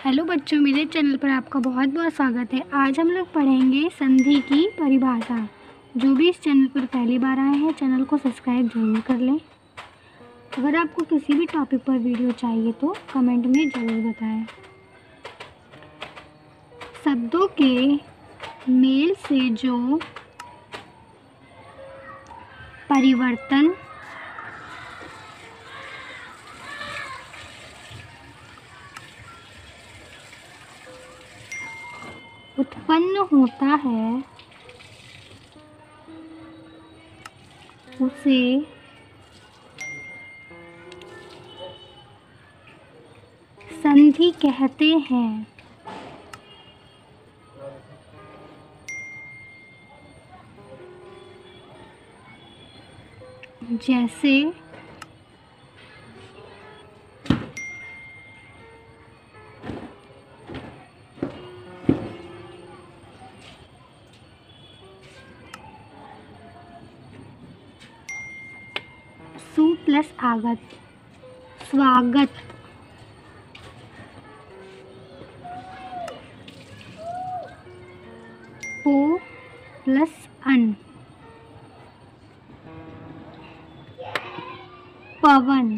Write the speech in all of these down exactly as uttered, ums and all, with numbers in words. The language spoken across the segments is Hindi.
हेलो बच्चों, मेरे चैनल पर आपका बहुत बहुत स्वागत है। आज हम लोग पढ़ेंगे संधि की परिभाषा। जो भी इस चैनल पर पहली बार आए हैं, चैनल को सब्सक्राइब जरूर कर लें। अगर आपको किसी भी टॉपिक पर वीडियो चाहिए तो कमेंट में ज़रूर बताएं। शब्दों के मेल से जो परिवर्तन उत्पन्न होता है उसे संधि कहते हैं। जैसे सु प्लस आगत, स्वागत। पो प्लस अन, पवन।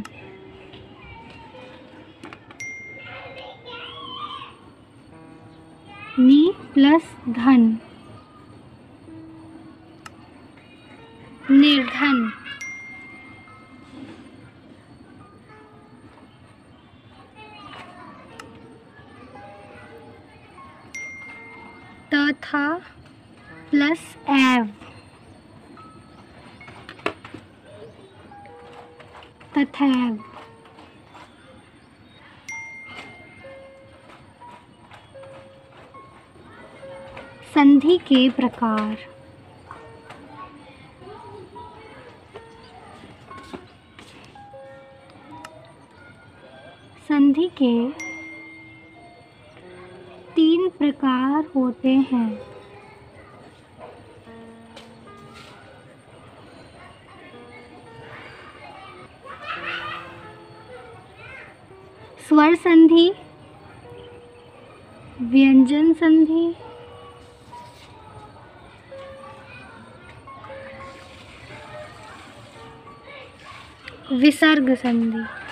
नि प्लस धन, निर्धन। तथा प्लस एव, तथैव। संधि के प्रकार। संधि के तीन प्रकार होते हैं। स्वर संधि, व्यंजन संधि, विसर्ग संधि।